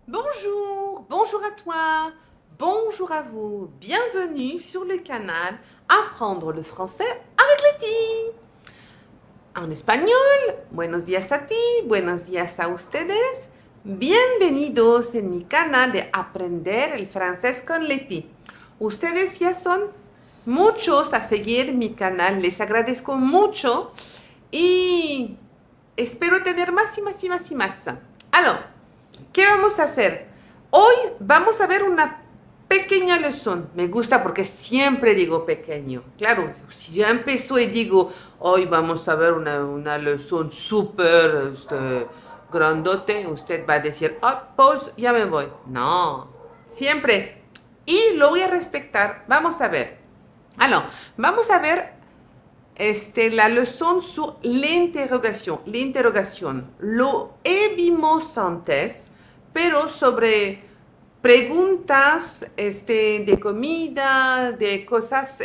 Bonjour, bonjour à toi, bonjour à vous, bienvenue sur le canal Apprendre le français avec Letty. En español, buenos días a ti, buenos días a ustedes. Bienvenidos en mi canal de Aprender el francés con Letty. Ustedes ya son muchos a seguir mi canal, les agradezco mucho y espero tener más y más y más y más. Alors, ¿qué vamos a hacer? Hoy vamos a ver una pequeña lección. Me gusta porque siempre digo pequeño. Claro, si ya empezó y digo, hoy vamos a ver una lección súper grandote, usted va a decir, oh, pues ya me voy. No, siempre. Y lo voy a respetar. Vamos a ver. Alors, vamos a ver la leçon sur l'interrogation. L'interrogation. Lo vimos antes, pero sobre preguntas de comida, de cosas,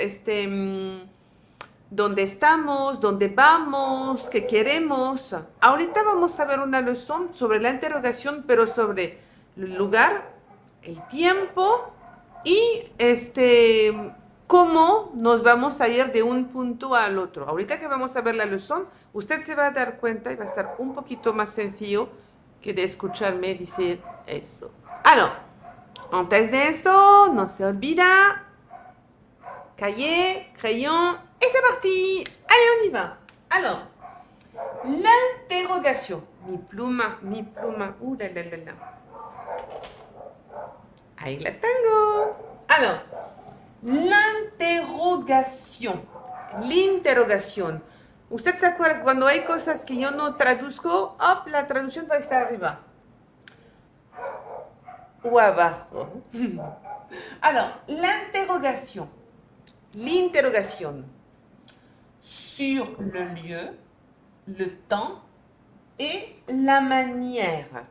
dónde estamos, dónde vamos, qué queremos. Ahorita vamos a ver una leçon sobre la interrogación, pero sobre el lugar, el tiempo y cómo nos vamos a ir de un punto al otro. Ahorita que vamos a ver la lección, usted se va a dar cuenta y va a estar un poquito más sencillo que de escucharme decir eso. Alors, antes de eso, no se olvida, cahier, crayon, et c'est parti. Allez, on y va. Alors, l'interrogation. Mi pluma, ouh là là là là. Ahí la tengo. Alors, l'interrogation. L'interrogation. ¿Usted se acuerda que cuando hay cosas que yo no traduzco, hop, la traducción va a estar arriba? O abajo. Alors, l'interrogation. L'interrogation. Sur le lieu, le temps et la manière.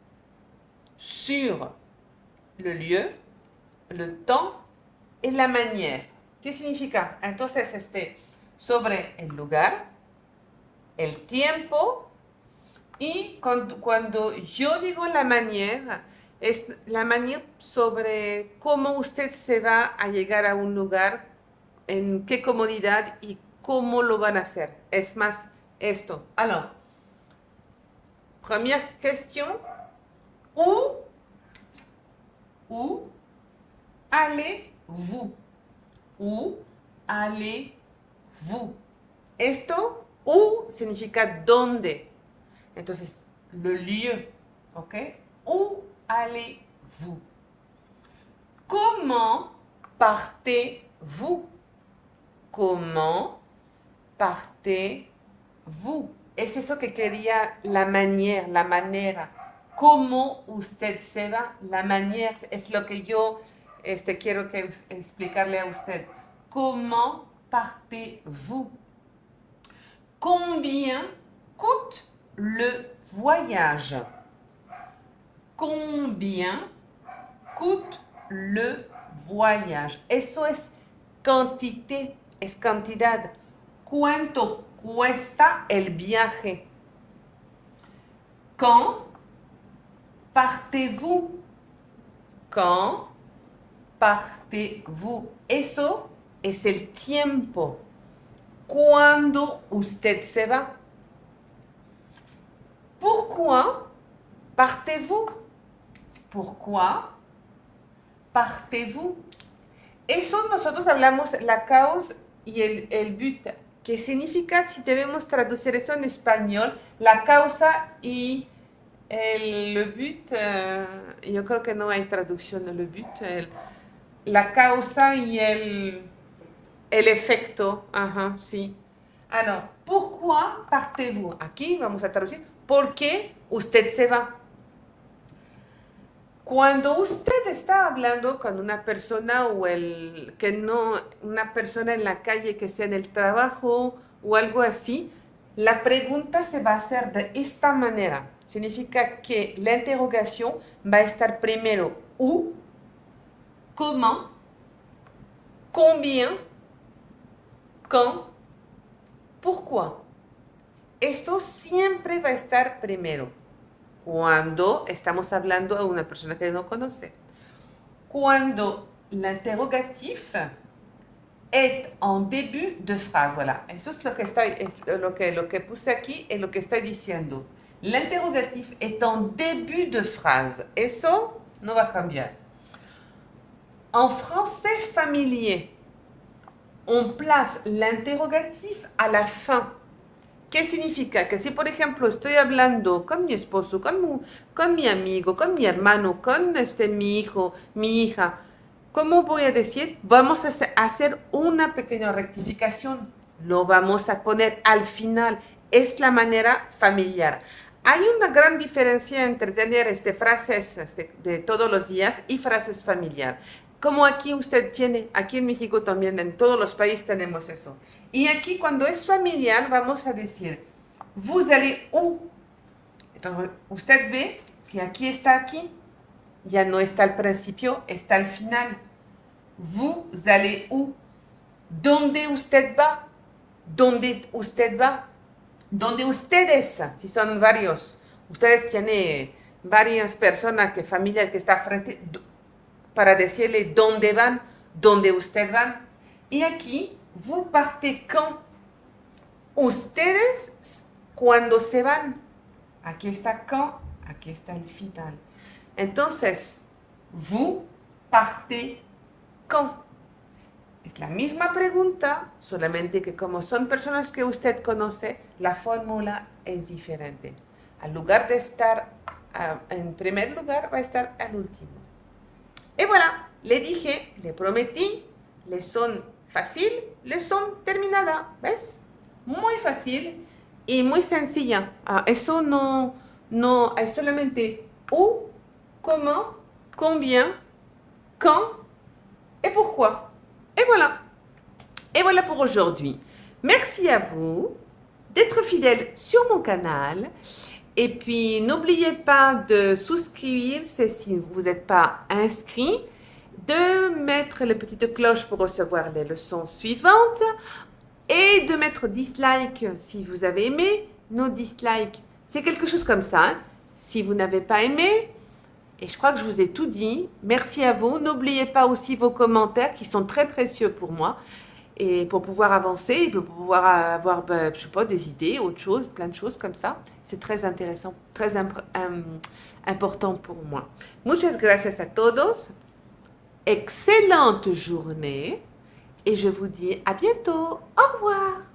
Sur le lieu, le temps y la manière. ¿Qué significa? Entonces, sobre el lugar, el tiempo y cuando yo digo la manière, es la manière sobre cómo usted se va a llegar a un lugar, en qué comodidad y cómo lo van a hacer. Es más esto. Alors, première question. Où allez-vous? Où allez-vous? Esto, où significa dónde. Entonces, le lieu, ¿ok? Où allez-vous? Comment partez-vous? Comment partez-vous? Es eso que quería la manera. ¿Cómo usted se va? La manière es lo que yo quiero explicarle a usted. ¿Cómo partez-vous? Combien coûte le voyage? Combien coûte le voyage? Eso es cantidad, es cantidad. ¿Cuánto cuesta el viaje? Quand partez-vous? Quand partez-vous? Eso es el tiempo. ¿Cuándo usted se va? Pourquoi partez-vous? Pourquoi partez-vous? Eso nosotros hablamos la cause y el but. ¿Qué significa si debemos traducir esto en español? La causa y le but, yo creo que no hay traducción de le but. La causa y el efecto. Ajá, sí. Alors, pourquoi partez-vous? Aquí vamos a traducir. ¿Por qué usted se va? Cuando usted está hablando con una persona una persona en la calle que sea en el trabajo o algo así, la pregunta se va a hacer de esta manera. Significa que la interrogación va a estar primero où, comment, combien, quand, pourquoi. Esto siempre va a estar primero. Cuando estamos hablando a una persona que no conoce. Cuando l'interrogatif est en début de phrase. Voilà, eso es lo que puse aquí es lo que estoy diciendo. L'interrogatif est en début de phrase. Eso no va a cambiar. En français familier, on place l'interrogatif à la fin. ¿Qué significa? Que si, por ejemplo, estoy hablando con mi esposo, con mi amigo, con mi hermano, con mi hijo, mi hija, ¿cómo voy a decir? Vamos a hacer una pequeña rectificación. Lo vamos a poner al final. Es la manera familiar. Hay una gran diferencia entre tener frases de todos los días y frases familiar. Como aquí usted tiene, aquí en México también, en todos los países tenemos eso. Y aquí cuando es familiar vamos a decir, vous allez où? Entonces usted ve que aquí está aquí, ya no está al principio, está al final. Vous allez où? ¿Dónde usted va? ¿Dónde usted va? ¿Dónde ustedes? Si son varios, ustedes tienen varias personas, que familia que está frente, para decirle dónde van, dónde usted van. Y aquí, vous partez quand? Ustedes cuando se van. Aquí está quand, aquí está el final. Entonces, vous partez quand? Es la misma pregunta, solamente que como son personas que usted conoce, la fórmula es diferente. Al lugar de estar en primer lugar, va a estar al último. Y voilà, le dije, le prometí, leçon fácil, leçon terminada. ¿Ves? Muy fácil y muy sencilla. Eso no es solamente où, comment, combien, quand et pourquoi. Et voilà. Et voilà pour aujourd'hui. Merci à vous d'être fidèle sur mon canal. Et puis, n'oubliez pas de souscrire si vous n'êtes pas inscrit, de mettre la petite cloche pour recevoir les leçons suivantes et de mettre dislike si vous avez aimé. No dislike, c'est quelque chose comme ça. Hein. Si vous n'avez pas aimé, et je crois que je vous ai tout dit. Merci à vous. N'oubliez pas aussi vos commentaires qui sont très précieux pour moi. Et pour pouvoir avancer, et pour pouvoir avoir, je sais pas, des idées, autre chose, plein de choses comme ça. C'est très intéressant, très important pour moi. Muchas gracias a todos. Excellente journée. Et je vous dis à bientôt. Au revoir.